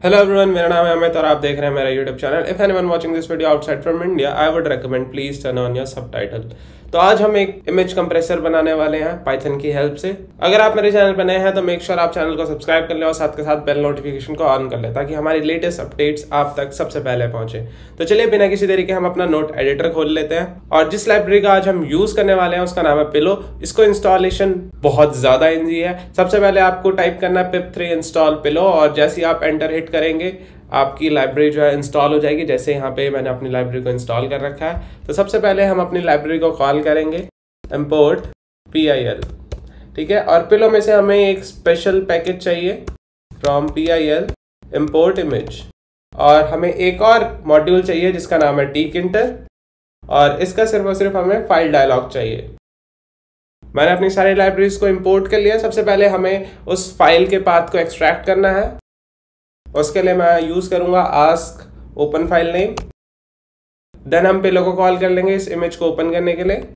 Hello everyone, मेरा नाम है अमित और आप देख रहे हैं मेरा YouTube channel. If anyone watching this video outside from India I would recommend please turn on your subtitle. तो आज हम एक इमेज कंप्रेसर बनाने वाले हैं पाइथन की हेल्प से। अगर आप मेरे चैनल पर नए हैं तो मेक श्योर आप चैनल को सब्सक्राइब कर ले और साथ के साथ बेल नोटिफिकेशन को ऑन कर ले ताकि हमारी लेटेस्ट अपडेट्स आप तक सबसे पहले पहुंचे। तो चलिए बिना किसी देरी के हम अपना नोट एडिटर खोल लेते हैं और जिस लाइब्रेरी का आज हम यूज करने वाले हैं उसका नाम है पिलो। इसको इंस्टॉलेशन बहुत ज्यादा इजी है। सबसे पहले आपको टाइप करना है pip3 इंस्टॉल पिलो और जैसे ही आप एंटर हिट करेंगे आपकी लाइब्रेरी जो है इंस्टॉल हो जाएगी। जैसे यहाँ पे मैंने अपनी लाइब्रेरी को इंस्टॉल कर रखा है तो सबसे पहले हम अपनी लाइब्रेरी को कॉल करेंगे import pil, ठीक है। और पिलो में से हमें एक स्पेशल पैकेज चाहिए फ्रॉम pil import image और हमें एक और मॉड्यूल चाहिए जिसका नाम है tkinter और इसका सिर्फ और सिर्फ हमें फाइल डायलॉग चाहिए। मैंने अपनी सारी लाइब्रेरीज को इंपोर्ट कर लिया। सबसे पहले हमें उस फाइल के पाथ को एक्सट्रैक्ट करना है। उसके लिए मैं यूज करूंगा ask open file name. Then हम पिलो को कॉल कर लेंगे इस इमेज को ओपन करने के लिए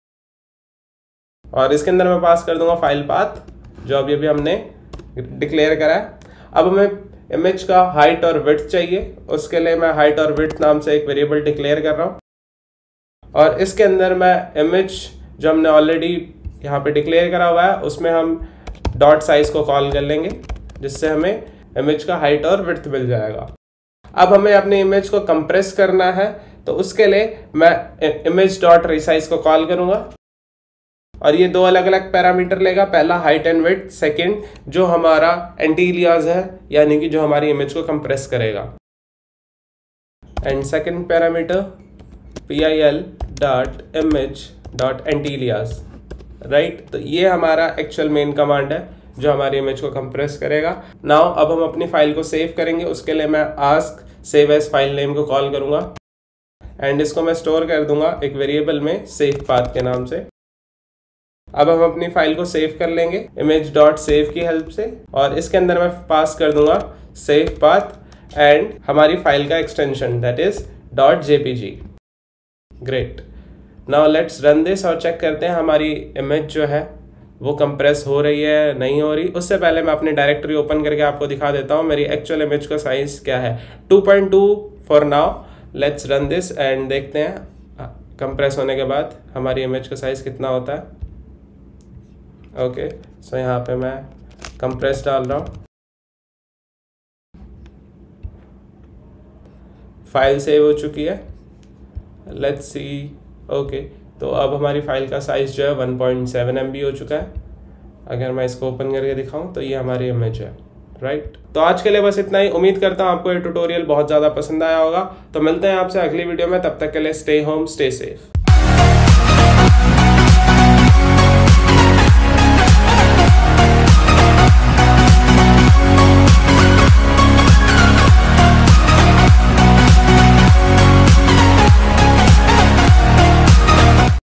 और इसके अंदर मैं पास कर दूंगा फाइल पाथ जो अभी अभी हमने डिक्लेयर करा है। अब हमें इमेज का हाइट और विड्थ चाहिए। उसके लिए मैं हाइट और विड्थ नाम से एक वेरिएबल डिक्लेयर कर रहा हूँ और इसके अंदर मैं इमेज जो हमने ऑलरेडी यहाँ पे डिक्लेयर करा हुआ है उसमें हम डॉट साइज को कॉल कर लेंगे जिससे हमें इमेज का हाइट और विड्थ मिल जाएगा। अब हमें अपने इमेज को कंप्रेस करना है तो उसके लिए मैं इमेज डॉट रिसाइज को कॉल करूंगा और ये दो अलग अलग पैरामीटर लेगा। पहला हाइट एंड विड्थ, सेकंड जो हमारा एंटीलियाज है यानी कि जो हमारी इमेज को कंप्रेस करेगा। And second parameter pil dot image dot antialias, right. तो ये हमारा एक्चुअल मेन कमांड है जो हमारी इमेज को कंप्रेस करेगा। नाउ अब हम अपनी फाइल को सेव करेंगे। उसके लिए मैं ask save as file name को कॉल करूंगा एंड इसको मैं स्टोर कर दूंगा एक वेरिएबल में सेव पाथ के नाम से। अब हम अपनी फाइल को सेव कर लेंगे इमेज डॉट सेव की हेल्प से और इसके अंदर मैं पास कर दूंगा सेव पाथ एंड हमारी फाइल का extension that is .jpg। Great, now let's run this और चेक करते हैं हमारी इमेज जो है वो कंप्रेस हो रही है नहीं हो रही। उससे पहले मैं अपनी डायरेक्टरी ओपन करके आपको दिखा देता हूँ मेरी एक्चुअल इमेज का साइज क्या है। 2.2 for now. Let's run this and देखते हैं कंप्रेस होने के बाद हमारी इमेज का साइज कितना होता है। ओके, सो यहाँ पे मैं कंप्रेस डाल रहा हूँ। फाइल सेव हो चुकी है। Let's see. ओके, तो अब हमारी फाइल का साइज जो है 1.7 MB हो चुका है। अगर मैं इसको ओपन करके दिखाऊं तो ये हमारी इमेज है, राइट। तो आज के लिए बस इतना ही। उम्मीद करता हूं आपको ये ट्यूटोरियल बहुत ज़्यादा पसंद आया होगा। तो मिलते हैं आपसे अगली वीडियो में, तब तक के लिए स्टे होम स्टे सेफ।